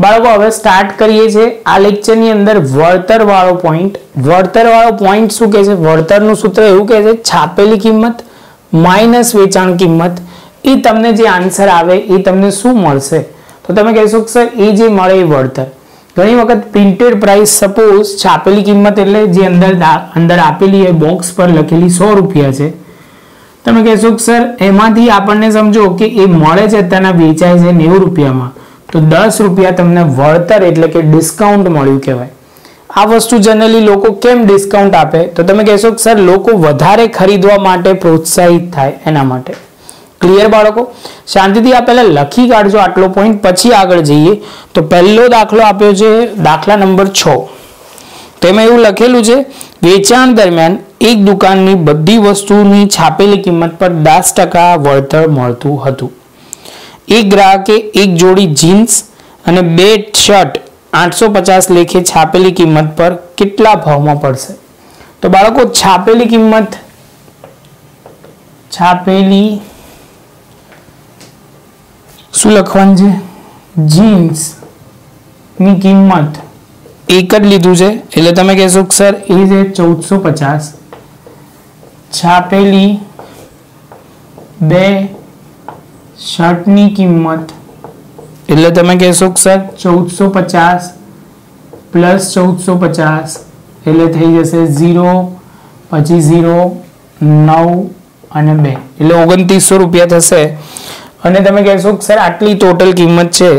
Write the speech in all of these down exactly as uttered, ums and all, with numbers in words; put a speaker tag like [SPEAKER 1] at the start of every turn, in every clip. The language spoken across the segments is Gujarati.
[SPEAKER 1] बाळको हवे स्टार्ट करीए छे आ लेक्चरनी अंदर वळतर वाळो पॉइंट। वळतर वाळो पॉइंट शुं कहे छे? वळतरनुं सूत्र एवुं कहे छे छापेली किंमत माइनस वेचाण किंमत ए तमने जे आंसर आवे ए तमने शुं मळशे? तो तमे कहेशो के सर ए जे मळे ए वळतर। घणी वखत प्रिंटेड प्राइस सपोज छापेली किंमत एटले जे अंदर अंदर आपेली है बॉक्स पर लखेली सौ रुपया छे। तमे कहेशो के सर एमांथी आपणने समजो के ए मळे छे अत्याરના वेचाय छे નેવું रुपयामां तो दस रुपया तमने वळतर एटले के डिस्काउंट मळ्युं कहेवाय। आ वस्तु जनरली लोको केम डिस्काउंट आपे? तो तमे कहेशो के सर लोको वधारे खरीदवा माटे प्रोत्साहित थाय एना माटे। क्लियर बाळको? शांतिथी आ पहेला लखी काढजो आटलो पॉइंट, पछी आगळ जईए। तो पहेलो दाखलो आप्यो छे दाखला नंबर छ। तेमां एवुं लखेलुं छे वेचाण दरमियान एक दुकाननी बधी वस्तुनी छापेली किंमत पर दस टका वळतर मळतुं हतुं। एक ग्राहके एक जोड़ी जीन्स अने बे शर्ट आठ सौ पचास लेखे छापेली किंमत पर केटला भावमां पड़शे? तो बाळको छापेली किंमत छापेली शुं लखवानुं छे? जीन्स नी किंमत एक ज लीधुं छे एटले तमे कहेशो के सर ए जे चौदह सौ पचास छापेली बे शर्ट नी किंमत एटले तमे कहेशो के सर चौदह सौ पचास प्लस चौदह सौ पचास एटले थई जशे जीरो पछी जीरो नौ अने बे एटले ओगणतीस सौ रुपया थशे। अने तमे कहेशो के सर आटली टोटल किंमत छे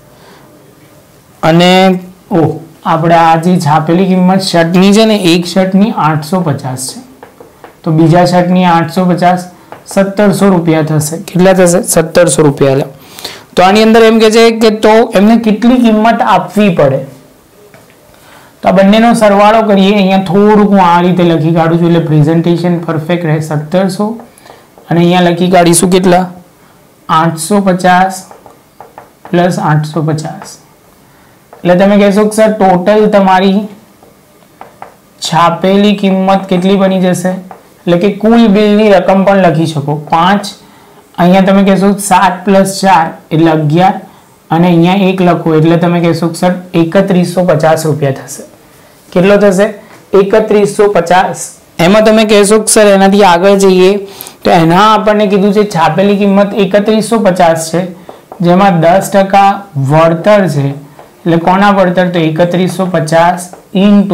[SPEAKER 1] अने ओ आपणे आ जे छापेली किंमत शर्ट नी छे ने एक शर्ट नी आठ सौ पचास छे तो बीजा शर्ट नी आठ सौ पचास सत्तर सौ रुपया थशे। केटला थशे? सत्तर सौ रुपया। तो आनी अंदर एम कहे छे के तो एमने केटली किंमत आपवी पड़े? तो आ बंनेनो सरवाळो करीए। अहींया थोडुं हुं आ रीते लखी काढुं छुं એટલે प्रेजेंटेशन परफेक्ट रहे। सत्तर सौ अने अहींया लखी काढीशुं केटला? आठ सौ पचास प्लस आठ सौ पचास એટલે તમે કહેશો કે સર ટોટલ તમારી છાપેલી કિંમત કેટલી બની જશે? એટલે કે કુલ બિલની રકમ પણ લખી શકો પાંચ। અહીંયા તમે કહેશો સાત પ્લસ ચાર એટલે અગિયાર અને અહીંયા એક લખો એટલે તમે કહેશો કે સર એકત્રીસો પચાસ રૂપિયા થશે। કેટલો થશે? એકત્રીસો પચાસ। એમાં તમે કહેશો કે સર એનાથી આગળ જઈએ તો એના આપણને કીધું છે છાપેલી કિંમત એકત્રીસો પચાસ છે જેમાં દસ ટકા વળતર છે એટલે કોના વળતર? તો એકત્રીસો પચાસ ઇન્ટુ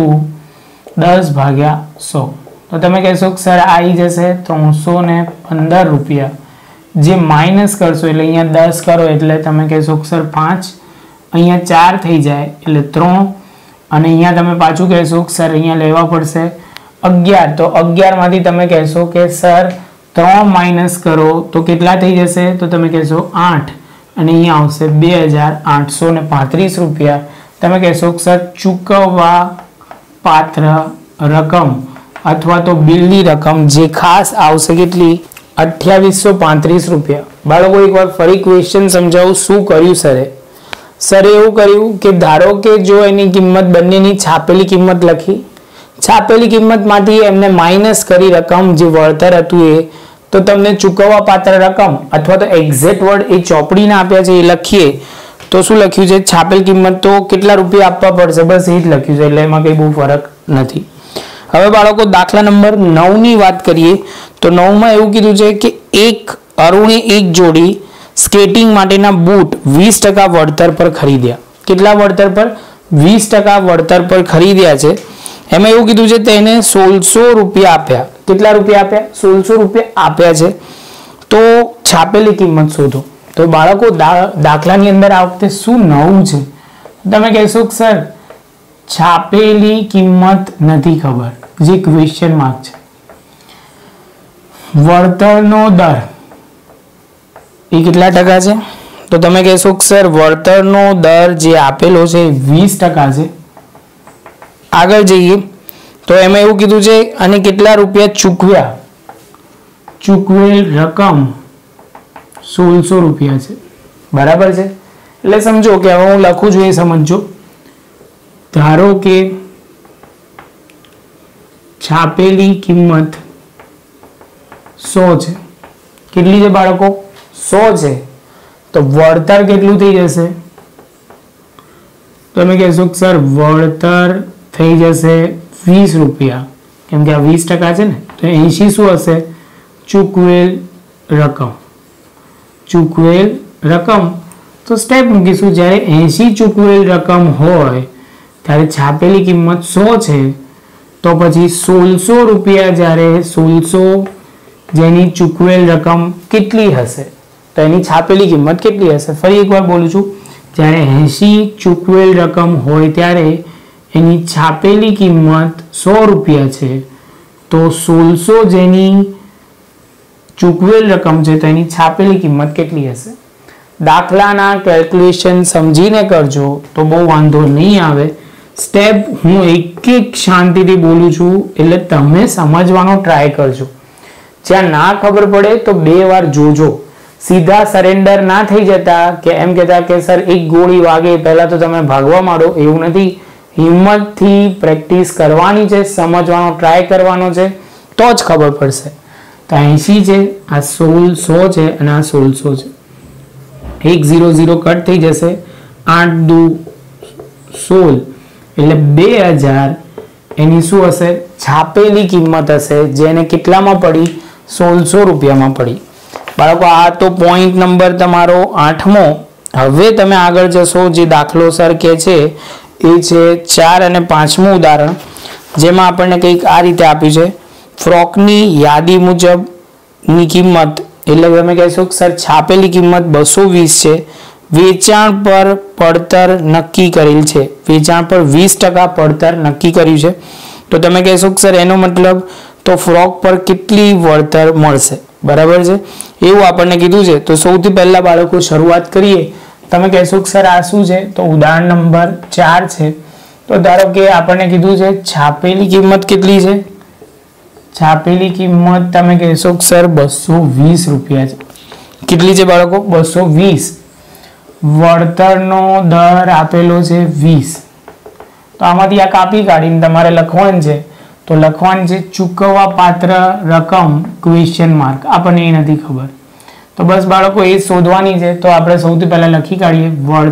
[SPEAKER 1] દસ ભાગ્યા સો। તો તમે કહેશો કે સર આવી જશે ત્રણસો ને પંદર રૂપિયા જે માઇનસ કરશો એટલે અહીંયા દસ કરો એટલે તમે કહેશો કે સર પાંચ અહીંયા ચાર થઈ જાય એટલે ત્રણ અને અહીંયા તમે પાછું કહેશો કે સર અહીંયા લેવા પડશે અગિયાર તો અગિયાર માંથી તમે કહેશો કે સર ત્રણ માઇનસ કરો તો કેટલા થઈ જશે? તો તમે કહેશો આઠ અને અહીંયા આવશે બે હજાર આઠસો ને પાંત્રીસ રૂપિયા। તમે કહેશો કે સર ચૂકવવા પાત્ર રકમ અથવા તો બિલની રકમ જે ખાસ આવશે કેટલી? અઠ્યાવીસો પાંત્રીસ રૂપિયા। બાળકો એકવાર ફરી ક્વેશ્ચન સમજાવું શું કર્યું સરે? સરે એવું કર્યું કે ધારો કે જો એની કિંમત બંનેની છાપેલી કિંમત લખી, છાપેલી કિંમતમાંથી એમને માઇનસ કરી રકમ જે વળતર હતું એ तो तमने चूकववा पात्र रकम अथवा तो एक्जेक्ट वर्ड ए चोपड़ी ना आप्या छे ए लखीए तो शुं लख्युं छे? छापेल किंमत तो केटला रुपया आपवा पड़शे बस ए ज लख्युं छे એટલે એમાં કઈ બહુ ફરક નથી। હવે બાળકો દાખલા નંબર નવ ની વાત કરીએ તો નવ માં એવું કીધું છે કે એક અરુણે એક જોડી સ્કેટિંગ માટેના બૂટ વીસ ટકા વળતર પર ખરીદ્યા। કેટલા વળતર પર? વીસ ટકા વળતર પર ખરીદ્યા છે। એમાં એવું કીધું છે તેને સોળસો રૂપિયા આપ્યા। કેટલા રૂપિયા આપ્યા? સોળસો રૂપિયા આપ્યા છે। તો છાપેલી કિંમત શોધો। તો બાળકો દાખલાની અંદર આ વખતે શું નવું છે? તમે કહેશો કે સર છાપેલી કિંમત નથી ખબર જે ક્વેશ્ચન માર્ક છે। વળતરનો દર એ કેટલા ટકા છે? તો તમે કહેશો કે સર વળતરનો દર જે આપેલો છે વીસ ટકા છે। આગળ જઈએ તો એમાં એવું કીધું છે અને કેટલા રૂપિયા ચૂકવ્યા? ચૂકવેલ રકમ સોળસો રૂપિયા છે। બરાબર છે? એટલે સમજો કે હવે હું લખું છું એ સમજો। ધારો કે છાપેલી કિંમત સો છે। કેટલી છે બાળકો? સો છે। તો વળતર કેટલું થઈ જશે? તમે કહેશો કે સર વળતર થઈ જશે વીસ રૂપિયા, કેમ કે આ વીસ ટકા છે ને, તો એંશી શું હશે? ચૂકવેલ રકમ. ચૂકવેલ રકમ તો સ્ટેપ મૂકીશું, જ્યારે એંશી ચૂકવેલ રકમ હોય ત્યારે છાપેલી કિંમત સો છે, તો પછી સોળસો રૂપિયા, જ્યારે સોળસો જેની ચૂકવેલ રકમ કેટલી હશે તો એની છાપેલી કિંમત કેટલી હશે? ફરી એકવાર બોલું છું, જ્યારે એંશી ચૂકવેલ રકમ હોય ત્યારે એની છાપેલી કિંમત સો રૂપિયા છે, તો સોળસો જેની ચૂકવેલ રકમ છે તો એની છાપેલી કિંમત કેટલી હશે? દાખલાના કેલ્ક્યુલેશન સમજીને કરજો તો બહુ વાંધો નહીં આવે. સ્ટેપ હું એક એક શાંતિથી બોલું છું એટલે તમે સમજવાનો ટ્રાય કરજો. જ્યાં ના ખબર પડે તો બે વાર જોજો. સીધા સરેન્ડર ના થઈ જતા કે એમ કહેતા કે સર એક ગોળી વાગે પહેલા તો તમે ભાગવા માંડો, એવું નથી. હિંમતથી પ્રેક્ટિસ કરવાની છે, સમજવાનો ટ્રાય કરવાનો છે, તો જ ખબર પડશે. તો એંશી છે, આ સોળસો છે અને આ સોળસો છે. એક ઝીરો ઝીરો કટ થઈ જશે, આઠ દુ સોળ એટલે બે હજાર એની શું હશે? છાપેલી કિંમત હશે, જેને કેટલામાં પડી? સોળસો રૂપિયામાં પડી. બાળકો આ તો પોઈન્ટ નંબર તમારો આઠમો. હવે તમે આગળ જશો, જે દાખલો સર કે છે એ છે ચાર અને પાંચમું ઉદાહરણ, જેમાં આપણને કંઈક આ રીતે આપ્યું છે. ફ્રોકની યાદી મુજબની કિંમત, એટલે તમે કહેશો કે સર છાપેલી કિંમત બસો વીસ છે, વેચાણ પર પડતર નક્કી કરેલ છે, વેચાણ પર વીસ ટકા પડતર નક્કી કર્યું છે, તો તમે કહેશો કે સર એનો મતલબ તો ફ્રોક પર કેટલી વળતર મળશે? બરાબર છે, એવું આપણને કીધું છે. તો સૌથી પહેલા બાળકો શરૂઆત કરીએ. તમે કહેશો કે સર આ શું છે? તો ઉદાહરણ નંબર ચાર છે. તો ધારો કે આપણને કીધું છે છાપેલી કિંમત કેટલી છે? છાપેલી કિંમત તમે કહેશો કે સર બસો વીસ રૂપિયા છે. કેટલી છે બાળકો? બસો વીસ. વળતરનો દર આપેલો છે વીસ. તો આમાંથી આ કાપી કાઢીને તમારે લખવાનું છે. તો લખવાનું છે ચૂકવવા પાત્ર રકમ ક્વેશ્ચન માર્ક, આપણને એ નથી ખબર. તો બસ બાળકો એ શોધવાની છે. તો આપણે સૌથી પહેલા લખી કાઢીએ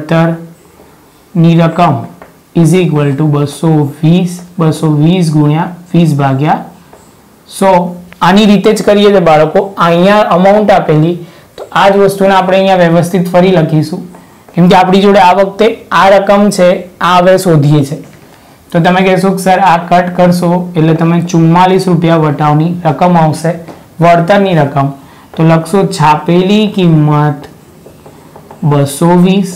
[SPEAKER 1] વળતરની રકમ ઇઝ ઇક્વલ ટુ બસો વીસ. બસો વીસ ગુણ્યા વીસ ભાગ્યા સો. આની રીતે જ કરીએ છીએ બાળકો. અહીંયા અમાઉન્ટ આપેલી, તો આ જ વસ્તુને આપણે અહીંયા વ્યવસ્થિત ફરી લખીશું, કેમ કે આપણી જોડે આ વખતે આ રકમ છે, આ હવે શોધીએ છે. તો તમે કહેશો કે સર આ કટ કરશો એટલે તમે ચુમ્માલીસ રૂપિયા વટાવની રકમ આવશે, વળતરની રકમ. તો લખશો છાપેલી કિંમત બસો વીસ,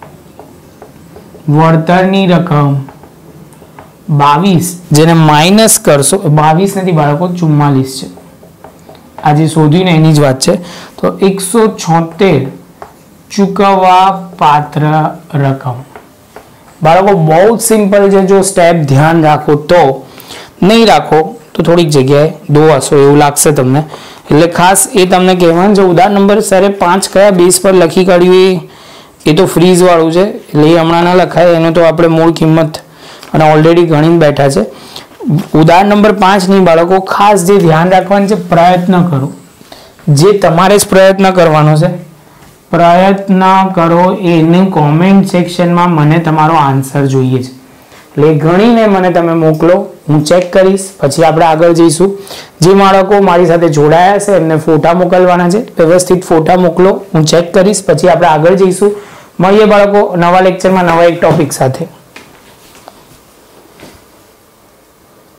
[SPEAKER 1] વળતરની રકમ બાવીસ, જેને માઇનસ કરશો, બાવીસ નથી બાળકો, ચુમ્માલીસ છે. આ જે શોધ્યું ને એની જ વાત છે. તો એકસો છોતેર ચૂકવવા પાત્ર રકમ. બાળકો બહુ જ સિમ્પલ છે. જો સ્ટેપ ધ્યાન રાખો તો, નહીં રાખો તો થોડીક જગ્યાએ દોવાશો એવું લાગશે તમને. એટલે ખાસ એ તમને કહેવાનું છે. ઉદાહરણ નંબર સરે પાંચ કયા બેઝ પર લખી કાઢ્યું એ તો ફ્રીઝ વાળું છે, એટલે એ હમણાં ના લખાય. એનો તો આપણે મૂળ કિંમત અને ઓલરેડી ગણીને બેઠા છે. ઉદાહરણ નંબર પાંચ ની બાળકો ખાસ જે ધ્યાન રાખવાનું છે, પ્રયત્ન કરો. જે તમારે જ પ્રયત્ન કરવાનો છે, પ્રયત્ન કરો. એને કોમેન્ટ સેક્શનમાં મને તમારો આન્સર જોઈએ છે, એટલે ગણીને મને તમે મોકલો, હું ચેક કરીશ. પછી આપણે આગળ જઈશું. જે બાળકો મારી સાથે જોડાયા છે એમને ફોટા મોકલવાના છે, વ્યવસ્થિત ફોટા મોકલો, હું ચેક કરીશ. પછી આપણે આગળ જઈશું. મળીએ બાળકો નવા લેક્ચરમાં નવા એક ટોપિક સાથે.